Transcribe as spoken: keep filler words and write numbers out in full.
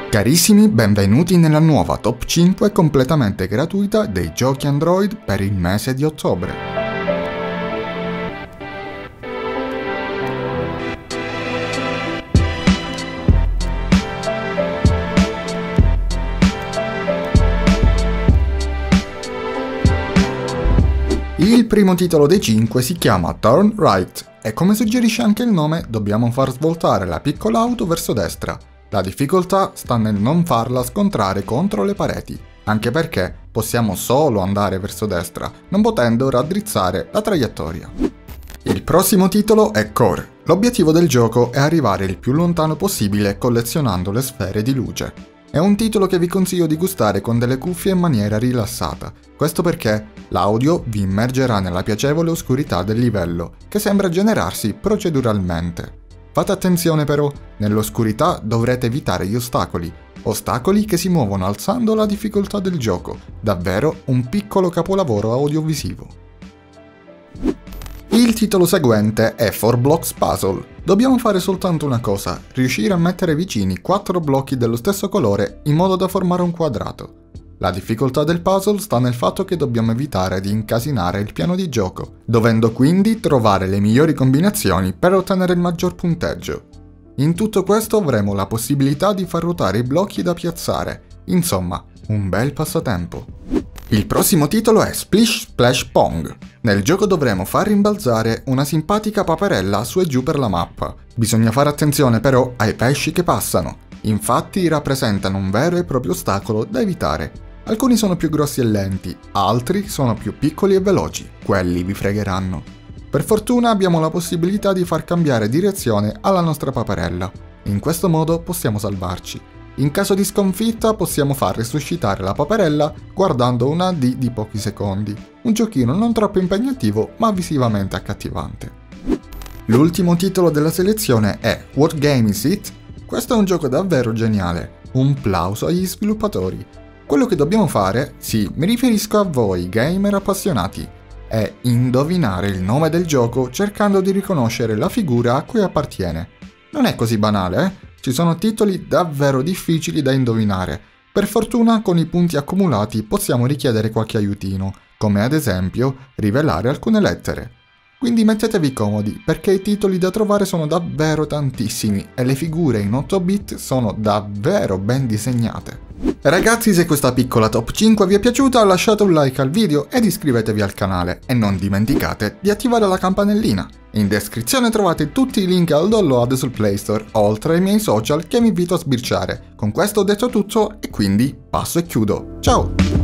Carissimi, benvenuti nella nuova top cinque completamente gratuita dei giochi Android per il mese di ottobre. Il primo titolo dei cinque si chiama Turn Right e, come suggerisce anche il nome, dobbiamo far svoltare la piccola auto verso destra. La difficoltà sta nel non farla scontrare contro le pareti, anche perché possiamo solo andare verso destra, non potendo raddrizzare la traiettoria. Il prossimo titolo è Core. L'obiettivo del gioco è arrivare il più lontano possibile collezionando le sfere di luce. È un titolo che vi consiglio di gustare con delle cuffie in maniera rilassata, questo perché l'audio vi immergerà nella piacevole oscurità del livello, che sembra generarsi proceduralmente. Fate attenzione però, nell'oscurità dovrete evitare gli ostacoli, ostacoli che si muovono alzando la difficoltà del gioco, davvero un piccolo capolavoro audiovisivo. Il titolo seguente è four Blocks Puzzle. Dobbiamo fare soltanto una cosa, riuscire a mettere vicini quattro blocchi dello stesso colore in modo da formare un quadrato. La difficoltà del puzzle sta nel fatto che dobbiamo evitare di incasinare il piano di gioco, dovendo quindi trovare le migliori combinazioni per ottenere il maggior punteggio. In tutto questo avremo la possibilità di far ruotare i blocchi da piazzare, insomma, un bel passatempo. Il prossimo titolo è Splish Splash Pong. Nel gioco dovremo far rimbalzare una simpatica paperella su e giù per la mappa. Bisogna fare attenzione però ai pesci che passano, infatti rappresentano un vero e proprio ostacolo da evitare. Alcuni sono più grossi e lenti, altri sono più piccoli e veloci, quelli vi fregheranno. Per fortuna abbiamo la possibilità di far cambiare direzione alla nostra paperella, in questo modo possiamo salvarci. In caso di sconfitta possiamo far resuscitare la paperella guardando una A D di pochi secondi, un giochino non troppo impegnativo ma visivamente accattivante. L'ultimo titolo della selezione è What Game Is It? Questo è un gioco davvero geniale, un plauso agli sviluppatori. Quello che dobbiamo fare, sì, mi riferisco a voi gamer appassionati, è indovinare il nome del gioco cercando di riconoscere la figura a cui appartiene. Non è così banale, eh? Ci sono titoli davvero difficili da indovinare. Per fortuna con i punti accumulati possiamo richiedere qualche aiutino, come ad esempio rivelare alcune lettere. Quindi mettetevi comodi, perché i titoli da trovare sono davvero tantissimi e le figure in otto bit sono davvero ben disegnate. Ragazzi, se questa piccola top cinque vi è piaciuta lasciate un like al video ed iscrivetevi al canale e non dimenticate di attivare la campanellina. In descrizione trovate tutti i link al download sul Play Store, oltre ai miei social che vi invito a sbirciare. Con questo ho detto tutto e quindi passo e chiudo. Ciao!